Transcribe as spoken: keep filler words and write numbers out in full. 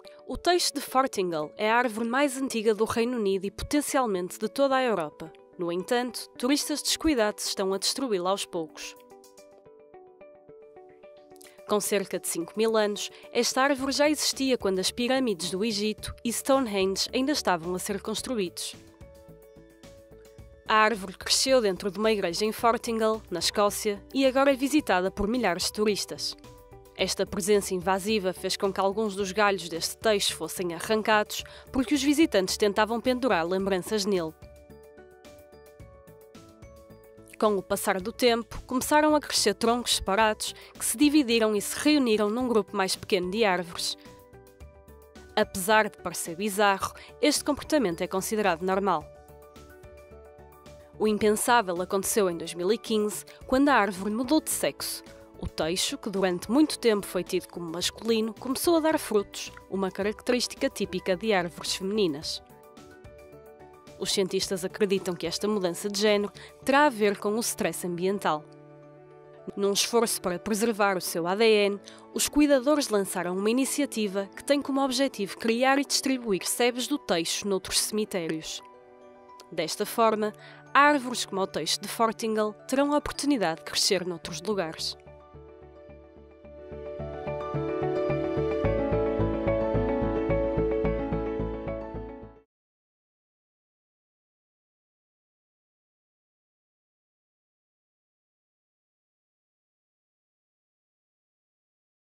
O teixo de Fortingal é a árvore mais antiga do Reino Unido e potencialmente de toda a Europa. No entanto, turistas descuidados estão a destruí-la aos poucos. Com cerca de cinco mil anos, esta árvore já existia quando as pirâmides do Egito e Stonehenge ainda estavam a ser construídos. A árvore cresceu dentro de uma igreja em Fortingal, na Escócia, e agora é visitada por milhares de turistas. Esta presença invasiva fez com que alguns dos galhos deste teixo fossem arrancados, porque os visitantes tentavam pendurar lembranças nele. Com o passar do tempo, começaram a crescer troncos separados que se dividiram e se reuniram num grupo mais pequeno de árvores. Apesar de parecer bizarro, este comportamento é considerado normal. O impensável aconteceu em dois mil e quinze, quando a árvore mudou de sexo. O teixo, que durante muito tempo foi tido como masculino, começou a dar frutos, uma característica típica de árvores femininas. Os cientistas acreditam que esta mudança de género terá a ver com o stress ambiental. Num esforço para preservar o seu A D N, os cuidadores lançaram uma iniciativa que tem como objetivo criar e distribuir sebes do teixo noutros cemitérios. Desta forma, árvores como o teixo de Fortingal terão a oportunidade de crescer noutros lugares.